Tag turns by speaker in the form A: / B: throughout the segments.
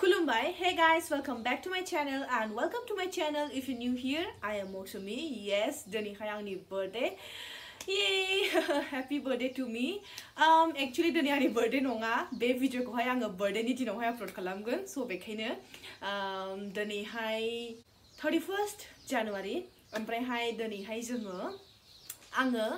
A: Kulumbai. Hey guys, welcome back to my channel and welcome to my channel. If you're new here, I am Mousumi. Yes, Dani Hayangni birthday. Yay! Happy birthday to me. Actually Dani ani birthday nonga. Be video ko hay anga birthday ni dinaw hay upload kalamgon. So bekhaino Dani hay 31st January. Ompray hay Dani hay jongo anga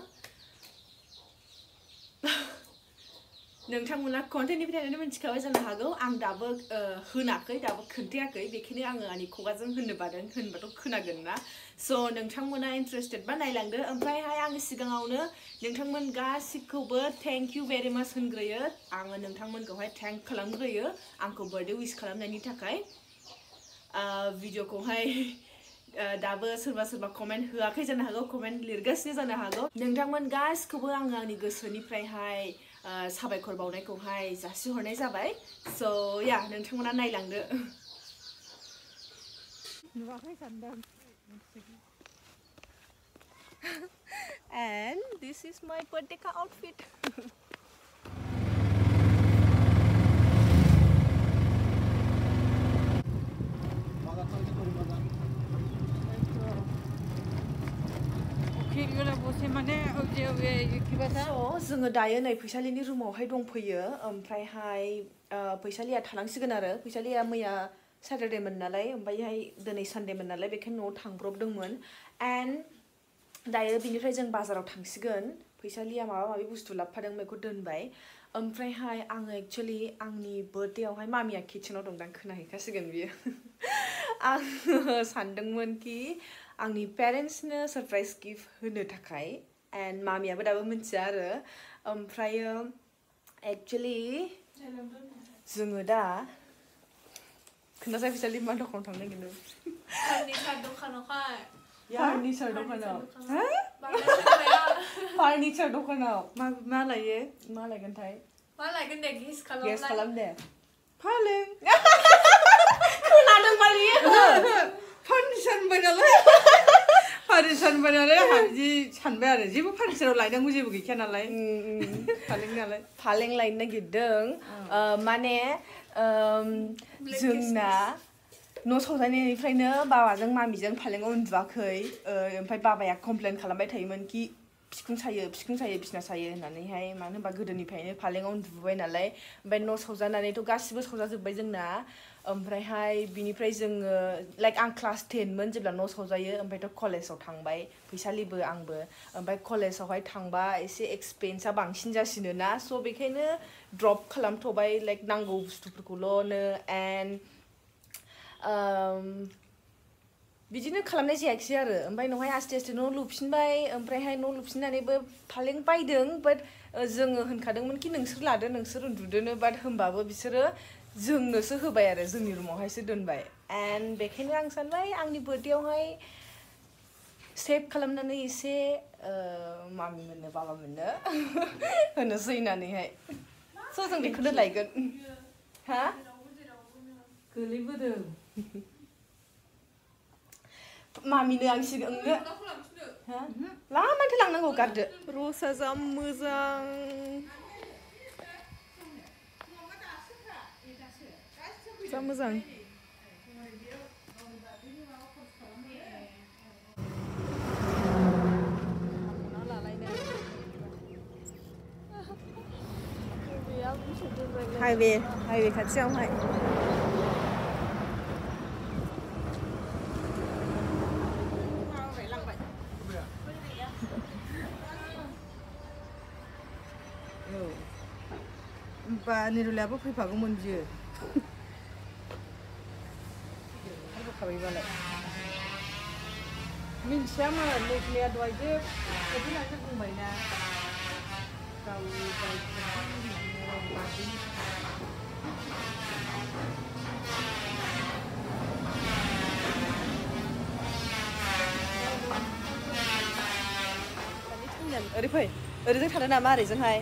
A: नोंथांमोना कन्टेन्टनिफ्राय मिथिखाबाय जानो हागौ आं दाबो होनाखै दाबो खोन्थायाखै बेखायनो आङो आंनि खुगाजों होननो बादों होनबाथ' खोनागोन ना स' नोंथांमोना इन्टारेस्टेड बा नायलांदो ओमफ्रायहाय आङो सिगाङावनो नोंथांमोन गासिखौबो थेंक इउ भेरि माच होनग्रोयो आङो नोंथांमोनखौहाय थेंक खालामग्रोयो आंखौ बर्थडे विश खालामनायनि थाखाय भिडिअखौहाय दाबो सोरबा कमेन्ट होआखै जानो हागौ कमेन्ट लिरगासिनो जानो हागौ नोंथांमोन गासिखौबो आङो आंनि गोसोनिफ्रायहाय साबायखर बावनायखौहाय जासिहरनाय जाबाय स' या नोंथांमोना नायलांदो नुवाखै सानदों and this is my birthday outfit जोङो दायो नै फैसालिनि रुमावहाय दंफैयो ओमफ्रायहाय फैसालिया थालांसिगोन आरो फैसालिया मैया सैटरडेमोन नालाय ओमफ्रायहाय दिनै सानडेमोन नालाय बेखायनो न'आव थांब्रबदोंमोन एन्ड दायो बिनिफ्राय जों बाजाराव थांसिगोन फैसालिया माबा माबि बुस्थु लाबोफादों बेखौ दोनबाय ओमफ्रायहाय आङो एक्चुअली आंनि बार्थडेआवहाय मामिया किचेनाव दंदां खोनाहैखासिगोन बियो आङो सानदोंमोन कि आंनि पेरेन्ट्सनो सरप्राइज गिफ्ट होनो थाखाय एन्ड मामियाबो दाबो मिथिया आरो ओमफ्रायो एक्चुअली जोङो दा खोनासै फैसालि मा दखानाव थांनो नागिरदों फार्निचार दखानावहाय फार्निचार दखानाव फार्निचार दखानाव मा लायो मा लायगोनथाय मा लायगोन दे गेस खालाम दे फालें खोनादों मालियो फार्निचार बायनालाय फार्निचार बायनालाय आंहा बिदि सानबाय आरो जेबो फार्निचाराव लायनांगौ जेबो गैखाया नालाय फालें नालाय फालें लायनो नागिरदों माने जोंना न' सौजानायनिफ्रायनो बाबाजों मामिजों फालेङाव उन्दुवाखै ओमफ्राय बाबाया कमप्लेन खालामबाय थायोमोन कि बिखुं सायो बिसिना सायो होननानैहाय मानो होनबा गोदोनिफ्रायनो फालेङाव उन्दुबोबाय नालाय ओमफ्राय न' सौजानानैथ' गासिबो सौजाजोब्बाय जोंना ओमफ्रायहाय बिनिफ्राय जोङो लाइक आं क्लास 10मोन जेब्ला न' सौजायो ओमफ्रायथ' कलेजाव थांबाय फैसालिबो आंबो ओमफ्राय कलेजावहाय थांबा एसे एक्सपेन्सआ बांसिन जासिनो ना स' बेखायनो ड्रप खालामथ'बाय लाइक नांगौ बुस्थुफोरखौल'नो एन्ड बिदिनो खालामनाय जायाखिसै आरो ओमफ्राय नहाय आस्ते न' लुफिनबाय ओमफ्रायहाय न' लुफिननानैबो फालें बायदों बाट जोङो होनखादोंमोन कि नोंसोर लादो नोंसोर उन्दुदोनो बाट होमबाबो बिसोरो जोंनोसो होबाय आरो जोंनि रुमावहायसो दोनबाय एन्ड बेखायनो आं सानबाय आंनि बार्थडेआवहाय सेभ खालामनानै एसे मामि मोननो बाबा मोननो होनोसै होननानैहाय स' जों बेखौनो लायगोन हा गोलैबोदों मामिनो आं सिगांनो हा लामाथो लांनांगौ गारदो रसा जा मोजां जा मोजां हाइवे खाथियावहाय होमबा निरुलायाबो फैफागौमोन बियो खाबायबालाय मिन्थियामोन निरुलाया दहायसो सफैनानैसो बुंबायना ओरै फै ओरैजों थानो नामा ओरैजोंहाय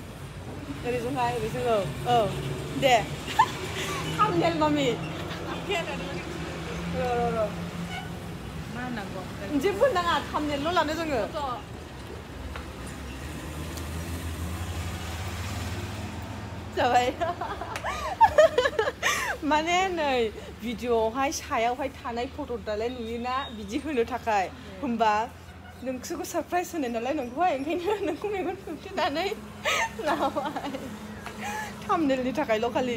A: औ दे थांगोन मामि र' मा होननांगौ जेबो नाङा थामनेलल' लानो जोङो जाबाय माने नै भिडिअआवहाय सायावहाय थानाय फट' दालाय नुयोना बिदि होनो थाखाय होमबा नोंसोरखौ सारप्राइज होनो नालाय नोंखौहाय ओंखायनो नोंखौ मेगन खोबथेनानै लाबाय थाम्बनेलनि थाखायल' खालि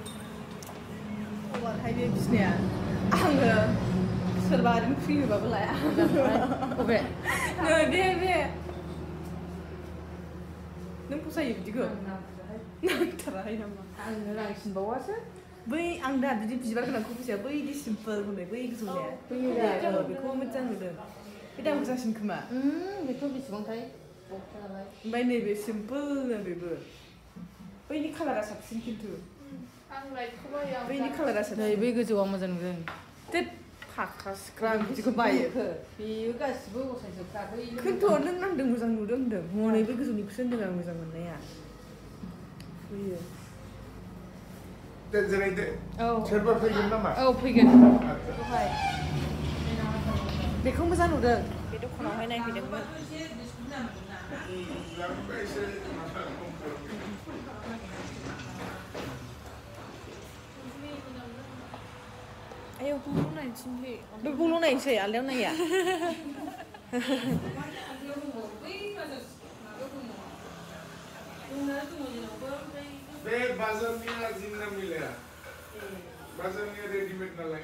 A: अबारहाय बे बिसिनाया आङो सोरबा ओरैनो फ्रि होबाबो लाया अबे नै बे नों फसायो बिदिखौ नांथाराहाय नामा आंनो नांसिनबावासो बै आं दा बिदि बिबार गोनांखौ फसाया बैदि सिम्पोल होननाय बै गोजौनिया बेखौ मोजां नुदों बे दाम गोसासिन खोमा
B: बेथ' बेसेबांथाय
A: ओमफ्राय नैबे सिम्पोलनो बेबो बैनि कालारा साबसिन खिन्थु बैनि कालारा साबसिन
B: बै गोजौआ मोजां नुदों
A: तेत फाख्रा सिख्रा आं बिदिखौ बायो
B: बेयो गासिबो असायजोबखा बै
A: खिन्थु नों नांदों मोजां नुदों होनदों हनै बै गोजौनिखौसो होनदों आं मोजां मोननाया बैयो
C: सोरबा फैगोन नामा?
B: औ फैगोन
A: बेखौ मोजां नुदों बे दखानावहाय नायफैदोंमोन आयौ बेखौल' नायनोसै आलदायाव नाया
C: बे बाजारनिया जिंना मिलाया बाजारनिया रेडिमेड नालाय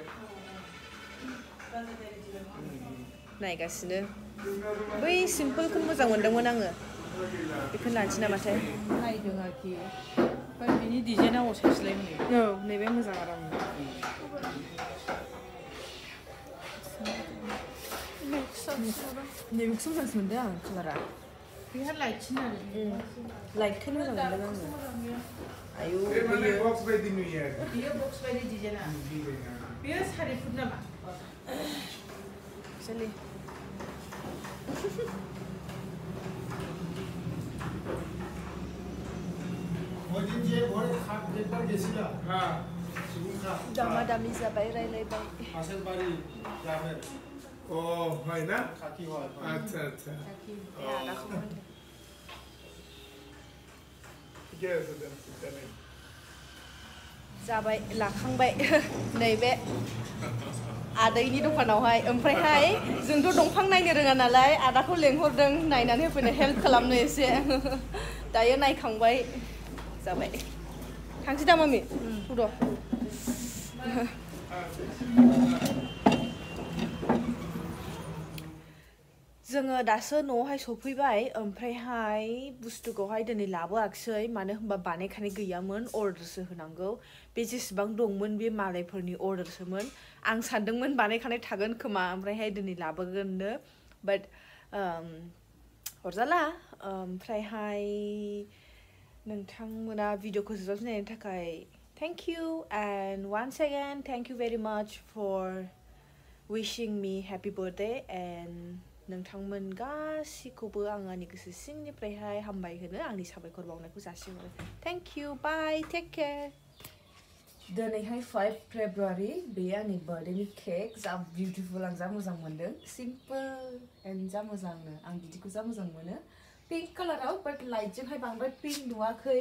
A: नायगासिनो बै सिम्पोलखौ मोजां मोनदोंमोन आङो बेखौ लानोसै नामाथाय
B: नायदों आरोखि ओमफ्राय बिनि डिजाइना असायसोलाय
A: औ नैबे मोजां आराम नैबेखौसो मोजांसिन मोनदों आं कालारा
B: बेहा लाइटसिन आरो
A: लाइटखौ मोजां मोनदों आङो आयौ
C: बेयो बक्स बायदि नुयो
B: बेयो बक्स बायदि डिजाइना बेयो 4 फुट नामा
A: चले
C: যে ভরে খাট দেখবার গেছিলাম হ্যাঁ
A: দামাদামি যাবাই রাইলাইবাই
C: পাশের বাড়ি যাবে ও হয় না কাকি হয় আচ্ছা আচ্ছা কাকি ঠিক আছে দেন
A: जाबाय लाखांबाय नैबे आदैनि दखानावहाय ओमफ्रायहाय जोंथ' दंफां नायनो रोङा नालाय आदाखौ लेंहरदों नायनानै होफैनो हेल्प खालामनो एसे दायो नायखांबाय जाबाय थांसै दा मामि फुद' जोङो दासो न'आवहाय सफैबाय ओमफ्रायहाय बुस्थुखौहाय दिनै लाबोआखिसै मानो होनबा बानायखानाय गैयामोन अर्डारसो होनांगौ बे जेसेबां दंमोन बे मालायफोरनि अर्डारसोमोन आं सानदोंमोन बानायखानाय थागोन खोमा ओमफ्रायहाय दिनै लाबोगोननो बाट हरजाला ओमफ्रायहाय नोंथांमोना भिडिअखौ जोबजासिम नायनायनि थाखाय thank you and once again thank you very much for wishing me happy birthday and नोंथांमोन गासिखौबो आं आंनि गोसो सिंनिफ्रायहाय हामबाय होनो आंनि साबायखर बावनायखौ जासिहरो thank you bye take care दिनैहाय 5 फेब्रुवारि बे आंनि बार्थडेनि केक जा बिउटिफुल आं जा मोजां मोनदों सिम्पोल एन्ड जा मोजांनो आं बिदिखौ जा मोजां मोनो पिंक कालाराव बाट लाइटजोंहाय बांद्राय पिंक नुवाखै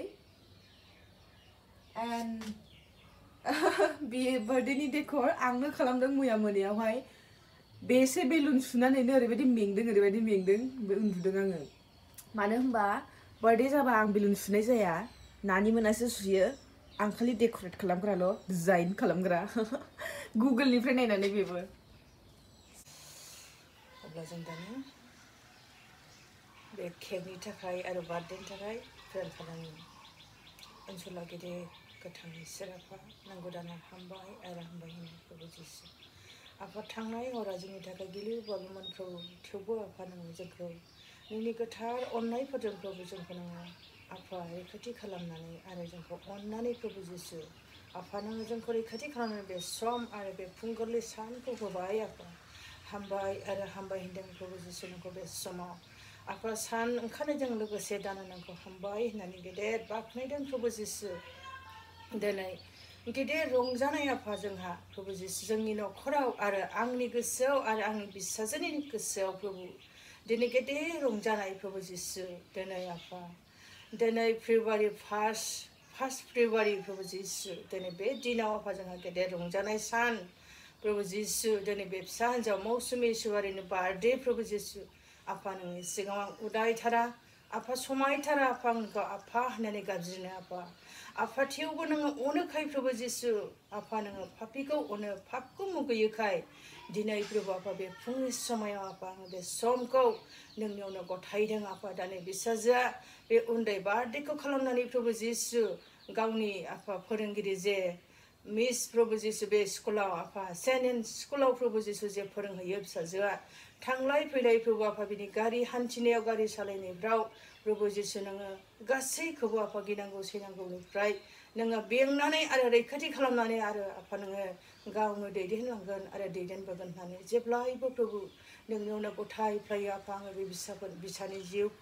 A: एन्ड बे बार्थडेनि डेकर आंनो खालामदों मैया मोनायावहाय बेसे बेलुन सुनानैनो ओरैबायदि मेंदों उन्दुदों आङो मानो होनबा बार्थडे जाबा आं बेलुन सुनाय जाया नानि मोनासो सुयो आं खालि डेकरेट खालामग्राल' डिजाइन खालामग्रा गुगोलनिफ्राय नायनानै बेबो अब्ला जों दानो बे केकनि थाखाय आरो बार्थडेनि थाखाय प्रेयार खालामो ओनसोला गेदेर गोथां सिराफा नांगौ दाना हामबाय आरो हामबाय होननायखौ बुजिसो आफा थांनाय हरा जोंनि थाखाय गिलिर बाबुमोन प्रभु थेवबो आफा नोङो जोंखौ नोंनि गोथार अननायफोरजों प्रभु जोंखौ नोङो आफा रैखाथि खालामनानै आरो जोंखौ अननानै प्रभु जिसु आफा नोङो जोंखौ रैखाथि खालामनानै बे सम आरो बे फुंगोरलै सानखौ होबाय आफा हामबाय आरो हामबाय होनदों प्रभु जिसु नोंखौ बे समाव आफा सान ओंखारनायजों लोगोसे दानो नोंखौ हामबाय होननानै गेदेर बाख्नायदों प्रभु जिसु दिनै गेदेर रंजानाय आफा जोंहा प्रभु जिसु जोंनि न'खराव आरो आंनि गोसोआव आरो आंनि फिसाजोनि गोसोआव प्रभु दिनै गेदेर रंजानाय प्रभु जिसु दिनै आफा दिनै फेब्रुवारि 1
B: 1 February प्रभु जिसु दिनै बे दिनाव आफा जोंहा गेदेर रंजानाय सान प्रभु जिसु दिनै बे फिसा हिन्जाव मौसुमि इसवारिनि बार्थडे प्रभु जिसु आफा नोंनि सिगाङाव आं उदायथारा आफा समायथारा आफा नोंखौ आफा होननानै गाबज्रिनो आफा थेवबो नोङो अनोखाय प्रभु जिसु आफा नोङो पापिखौ अनो पापखौ मुगैयोखाय दिनै प्रभु आफा बे फुंनि समायाव आफा आङो बे समखौ नोंनियावनो गथायदों आफा दानि बिसाजोआ बे उन्दै बार्थडेखौ खालामनानै प्रभु जिसु गावनि आफा फोरोंगिरि जे मिस प्रभु जिसु बे स्कुलाव आफा सेनेन स्कुलाव प्रभु जिसु जे फोरोंहैयो फिसाजोआ थांलाय फैलाय प्रभु आफा बिनि गारि हान्थिनायाव गारि सालायनायफ्राव प्रभु जिसु नोङो गासैखौबो आफा गिनांगौ सैनांगौनिफ्राय नोङो बेंनानै आरो रैखाथि खालामनानै आरो आफा नोङो गावनो दैदेनलांगोन आरो दैदेनबोगोन होननानै जेब्लायबो प्रभु नोंनियावनो गथायफ्लायो आफा आङो बे बिसानि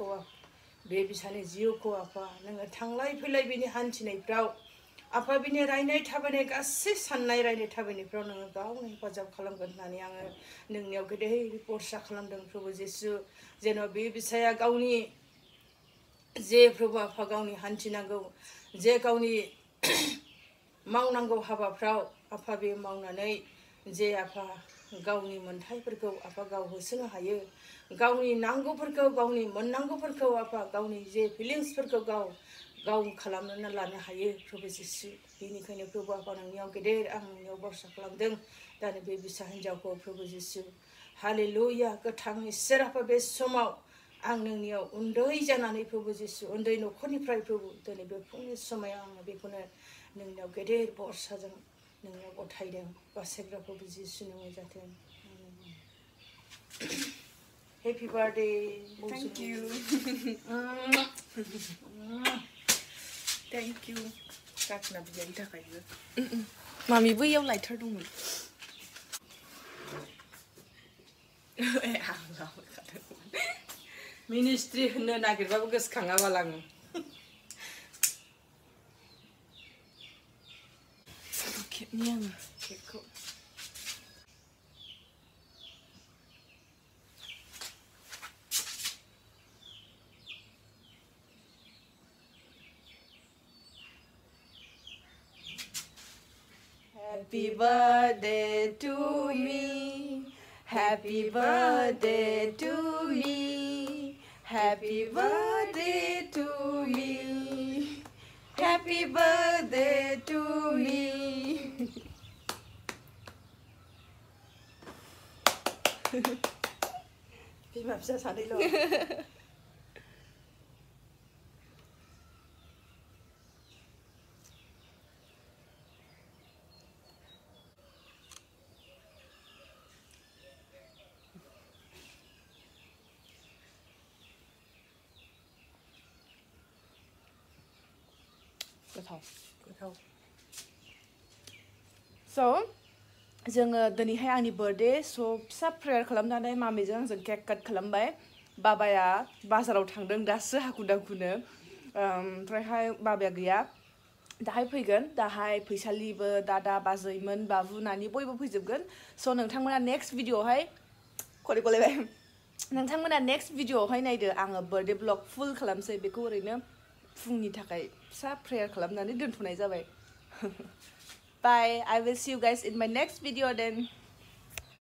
B: जिउखौ आफा नोङो थांलाय फैलाय बिनि हान्थिनायफ्राव आफा बिनि रायनाय थाबायनाय गासै साननाय रायनाय थाबायनायफ्राव नोङो गावनो हेफाजाब खालामगोन होननानै आङो नोंनियाव गेदेर भरसा खालामदों प्रभु जिसु जेन' बे बिसाया गावनि जे प्रभु आफा गावनि हान्थिनांगौ जे गावनि मावनांगौ हाबाफ्राव आफा बे मावनानै जे आफा गावनि मोन्थाइफोरखौ आफा गाव होसोनो हायो गावनि नांगौफोरखौ गावनि मोननांगौफोरखौ आफा गावनि जे फिलिंसफोरखौ गाव खालामनानै लानो हायो प्रभु जिसु बेनिखायनो प्रभु आफा नोंनियाव गेदेर आं नोंनियाव भरसा खालामदों दानो बे बिसा हिन्जावखौ प्रभु जिसु हालेलुया गोथां इसोर आफा बे समाव आं नोंनियाव उन्दै जानानै प्रभु जिसु उन्दै न'खरनिफ्राय प्रभु दिनै बे फुंनि समायाव आङो बेखौनो नोंनियाव गेदेर भरसाजों नोंनियाव गथायदों बासायग्रा प्रभु जिसु नोङो जाथों Happy birthday
A: Thank you. Thank you.
B: गाखोना बिजानि थाखायबो
A: मामि बैयाव लाइटार दंमोन
B: मिनिस्ट्रि होननो नागिरबाबो गोसोखाङाबालाङो
A: खेबनि आङो
B: केकखौ
A: Happy birthday to me. Happy birthday to me. Happy birthday to me. Happy birthday to me.
B: बिमा फिसा सानैल'
A: गोथाव So जोङो दिनैहाय आंनि बर्थडे स' फिसा प्रेयार खालामनानै मामिजों आंजों केक काट खालामबाय बाबाया बाजाराव थांदों दासो हाखु दाखुनो ओमफ्रायहाय बाबाया गैया दाहाय फैगोन दाहाय फैसालिबो दादा बाजैमोन बाबु नानि बयबो फैजोबगोन स' नोंथांमोना नेक्स्ट भिडिअ'आवहाय ख'लायबाय नोंथांमोना नेक्स्ट भिडिअ'आवहाय नायदो आङो बर्थडे ब्लग फुल खालामसै बेखौ ओरैनो फुंनि थाखाय फिसा प्रेयार खालामनानै दोनथ'नाय जाबाय Bye. I will see you guys in my next video then.